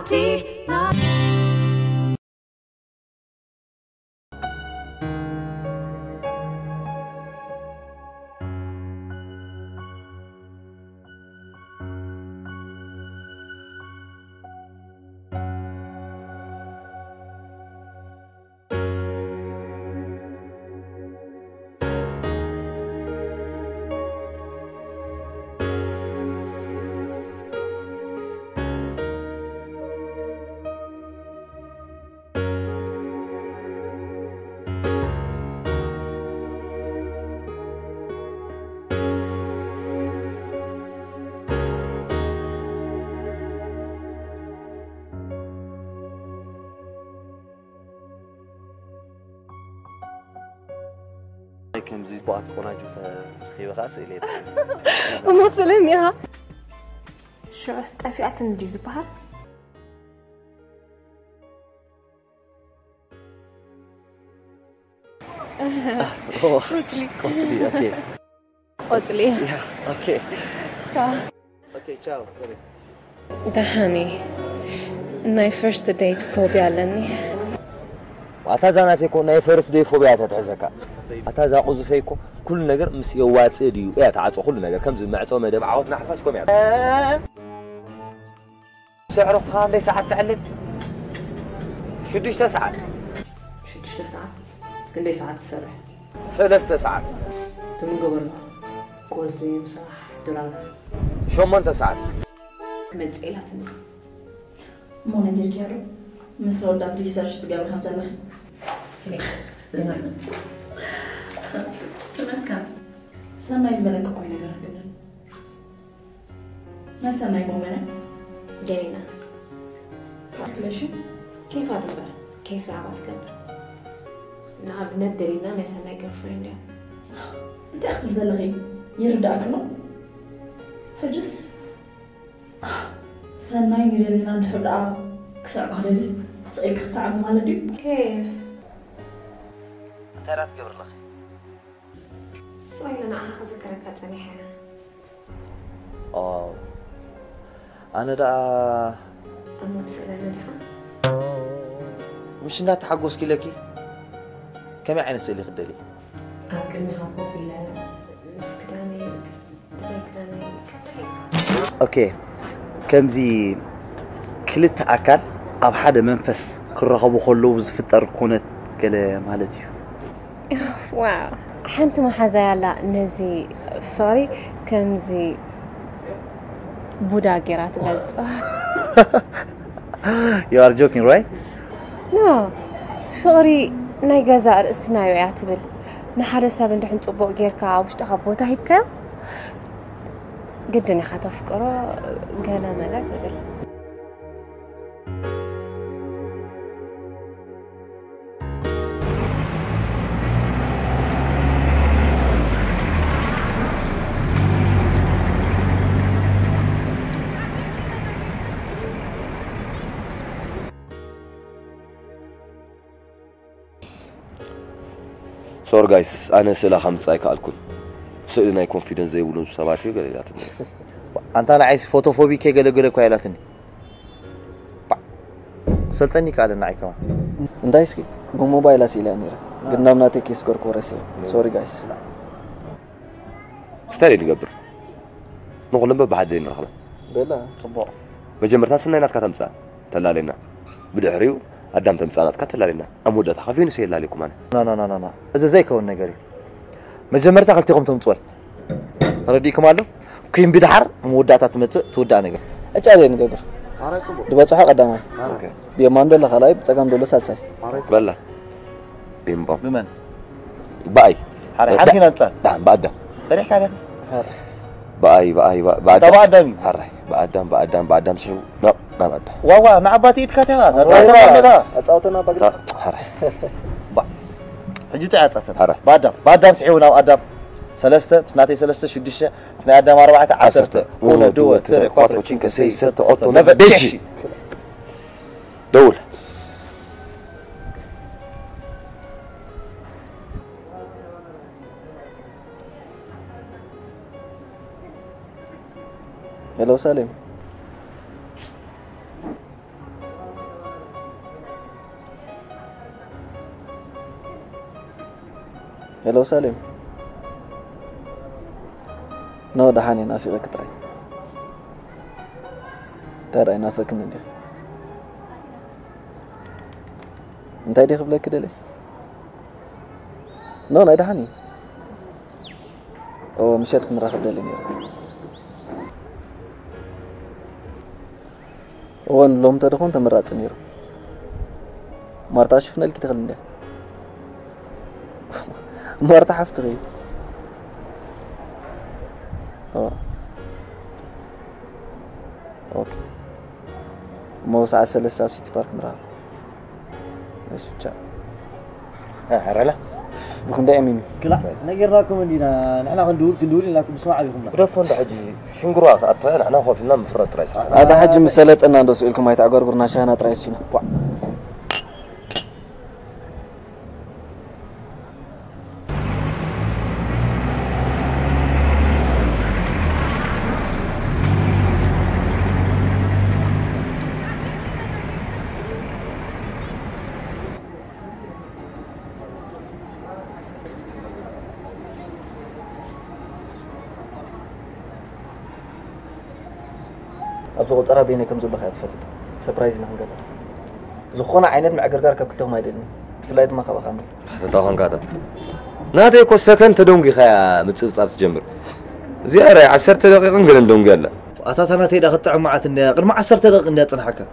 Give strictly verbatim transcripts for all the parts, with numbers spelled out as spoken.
Party. كم زي بعض قناة جوسة خيبة خاصة إليه. وما تسلم ياها. شو استفيعت من جزء بها؟ قلتلي قلتلي أوكي. قلتلي. أوكي. تاو. أوكي تشاو. دهاني. ناي first date phobia لني. أتازا نتيكو ناي first day phobia تتحزكا. أتازا قوز فيكو كل نجار مس يوات إديو إيه تعاطوا كل نجار كم زي معتوا ما دام عاوتنا حساسكم يعني سعره خان ليس ساعة تعلم شديش تسعة شديش تسعة كل ليس ساعة تسرح ثلاث ساعات تمن قبل قوزي مساح درام شو ما أنت ساعات من سئلة تني مو نجير كيارو من صور دام ريسيرش تقابل خمسة لخ سمسكن سماي زبالك كوي نجار كده ما سماي بومنا جنينة ليش كيف هتقدر كيف صعب تقدر نعم ندرينا ما سماي girlfriend انت اخر زلغي يرداك نو حجس سناي نرينا نحرق كسر على ليست سألك ساعة مالدي كيف ترى تقبل لك صاير أنا أخذ ذكرك تانيحة آه أنا دا أموت سلامة دخا مش إنها تحقوس كلكي كم يعني سألي خدلي أكل مهاقو في الله مسكراني بزيكراني كتريك أوكي كم زي كلت أكل أب حدا منفس كرهبو خلوز في التركونة كلام مالتي واو حنت ما حدا لا نزي فاري كم زي بوداقرات قلت You are joking right? No فاري ناي جزائر السنايو يعتبر نحر سبب ندحن طبق غيركا وش تخبوتا هيبكا قدني خطفكرو قال مالا تقول سور جايس أنا سلا خمس أيك ألكون سئلنا confidence زي ولون سبعتي قال لي أنت أنا عايز فوتوفوبي كي قال قال كويلاتني سلطني كعلى معي كمان ندايسكي بموبايل أسئلة نيرة قلنا مناتك يسكر كورسي سوري جايس استاري نقبر نقول لما بعدين رخلة بلا صباح بجمرتها سنة ناس كتمسا تلالينا بدحريو قدام تمسانات كتلالينا أمودة خافين سيلا عليكم أنا لا لا لا لا إذا زي كون نجاري مجمرتها خلتيكم تمطول ترديكم على كين بدحر مودة تمت تودع نجار أجعلي نقبر دبعت حق قدامي بيمان دولا خلايب تجمع دولا سالساي بلا بيمبا بمن باي حري حركنا أنت دام بعد بريح عليك باي باي بعد تبع دمي حري بعدام بعدام بعدام شو لا ما بعد واوا مع باتي إدكاتها أتصوتنا أتصوتنا بقى حري با حجي تعاطتنا حري بعدام بعدام سعيونا وأدم سلسته سناتي سلسته شديشة سنة أدم أربعة عشرة uno due tre quattro cinque sei sette otto nove dieci دول هلو سالم هلو سالم نو دحاني نافقك تراي ترى نافقني دي انت دي قبلك كده ليه نو لا دحاني او مشيت كن راخب دالي نيرا وان لوم تدخون تمرات نيرو مرتا شفنا لك تخل ندي مرتا حفتغي اه اوكي مو ساعة سلسة في سيتي بارك نراه ايش تشا ها حرلا بكون دائما ميمي كلا نقدر راكم عندنا نحن غندور كندور لكم بسماعة بكم ودفون ده حجي شنقرات أطفال أنا خوف لنا مفرط رئيس هذا حج مسألة أن عنده سؤالكم هاي تعقر قرنا شهنا رئيسنا أبغى ترى بيني كم زول بخير فلت سبرايز نحن قبل زخونا عينات مع قرقار كبكلهم ما يدني فلايت ما خبا خامري تطاقن كاتا ناتي كو سكن تدونجي خيا متصاب تجمر زيارة عشرة دقيقة نقول دونجي لا أتاتنا تيدا خطع معات إن غير ما عشرة دقيقة إن تنحكى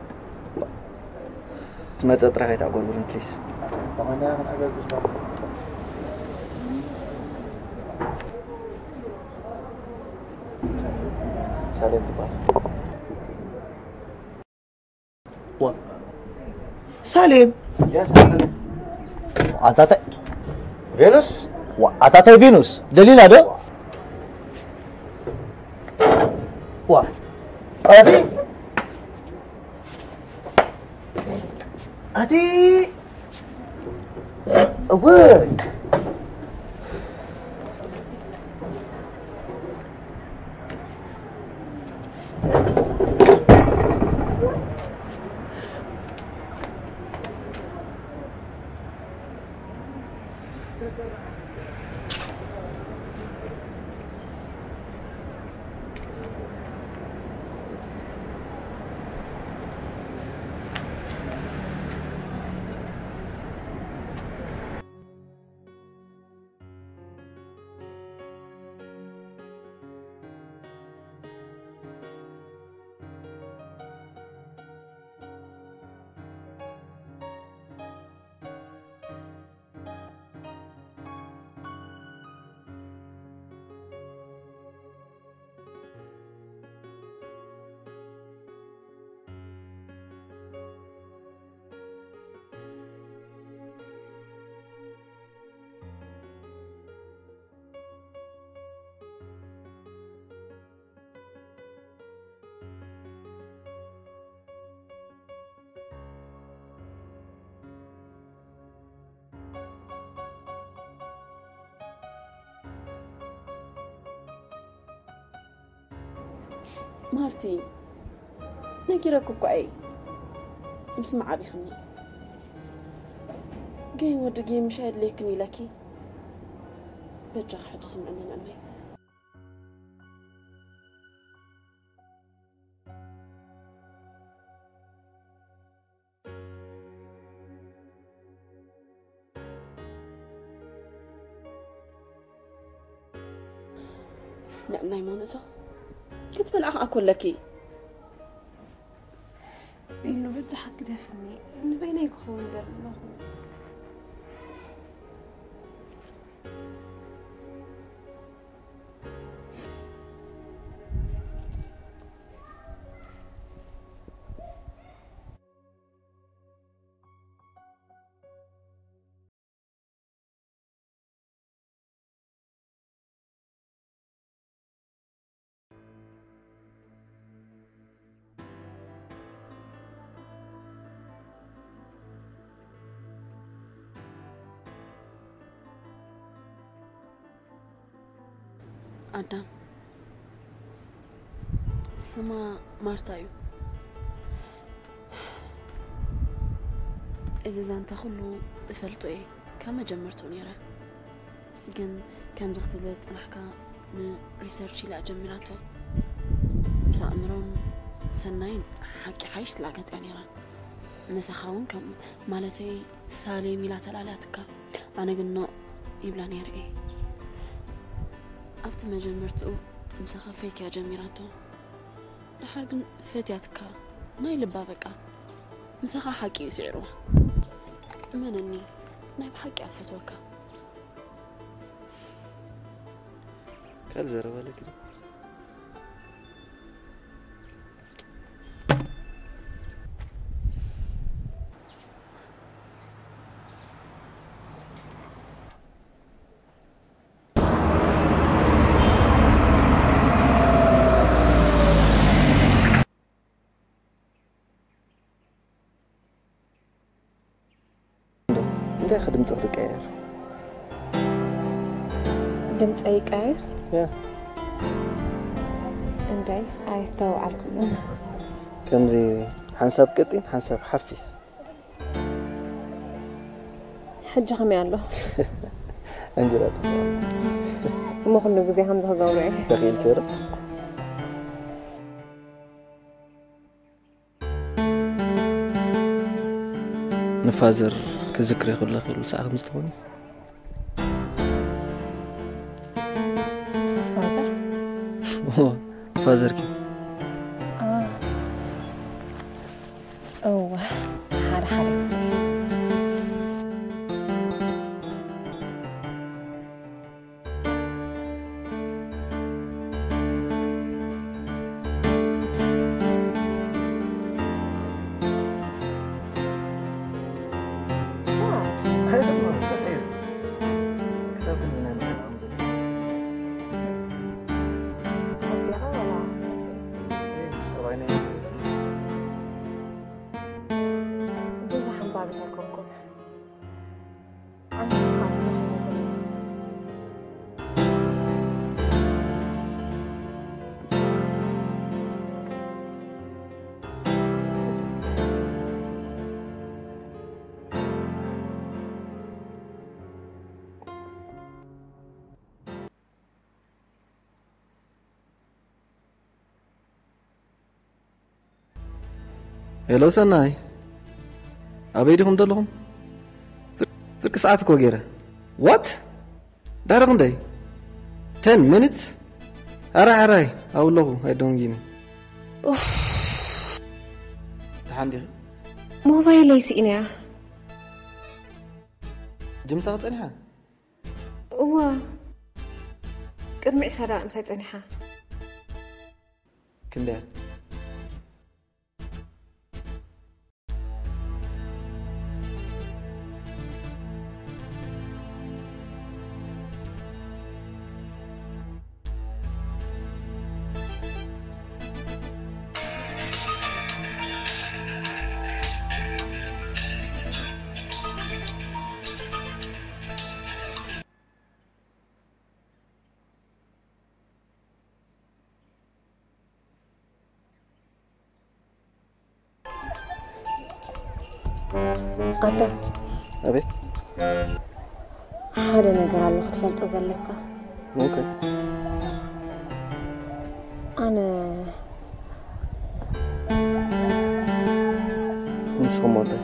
سمعت أطرح هاي تعقر قرن بليس سالم تبار و سالم أتاتا فينوس أتاتا فينوس دليل هذا و أتي أتي أبوي مارتي نكيرك كوكاي مسمع ابي خني جاي ودقي مشاهد ليكني لكي برجع حبس من عندنا امي لا نايمونته كنت بلعق أكل لكي إنه بتضحك كده فمي إنه بينك خون در الله أدم سما مارتايو إذا زان تخلو بفلتو إيه كما جمرتو نيرا جن كم زخت الوقت أنا حكا ريسيرش لا جميلته مساء مرون سنين حكي حيش تلاقت يعني ران مسخاون كم مالتي سالي ميلات الالاتك انا قلنا يبلاني رأي أفت ما جمرتو مسخا فيك يا جميراتو لحرق فاتياتك ناي لبابك مسخا حكي يسعروا منني ناي بحكي أتفتوك قال زروا لك انت خدم صوتك اير دمت أي كاير؟ يا انداي عايزتو عليكم كم زي حنساب قطين حنساب حفيز حجة خمي الله انجلات مو خلو بزي همزة قولي دقيل كيرا نفازر كذكري خلا خير ساعة مستووني فازر؟ فازر كي اه اوه هذا حالك زي هلو سناي أبيدكم دلهم فرق ساعتك وغيره وات داركم داي ten minutes أراي أراي أقول له I don't give me اوف عندي موبايلي يسئني جم ساعة أنها هو قدمي عسارة مسايت أنها كندال قطع أبي هذا نقر على خطفلت أزلقه ممكن أنا نصف مرة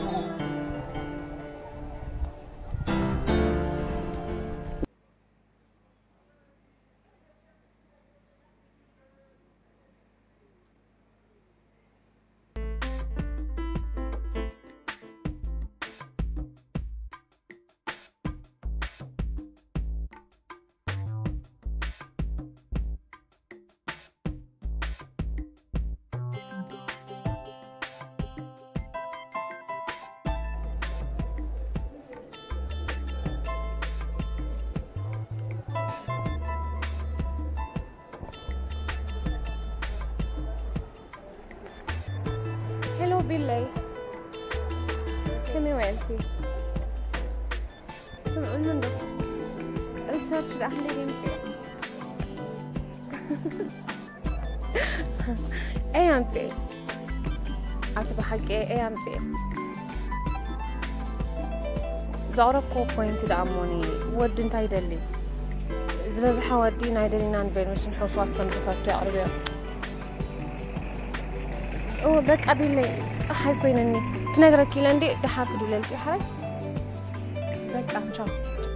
هلو بالله كمي وينتي سمعون من ده ريسيرش الأهلي يمكن ايه أمتي أتبع حقي ايه أمتي زغربكو بوينت دعموني ود انت يدلي زبزح ودي نايدلينا نبين مش نحوس واسكن زفرت عربية أوه بك أبي لي أحي بينني كنا غرقي لندي دحار كدولي لكي حاج بك أمشا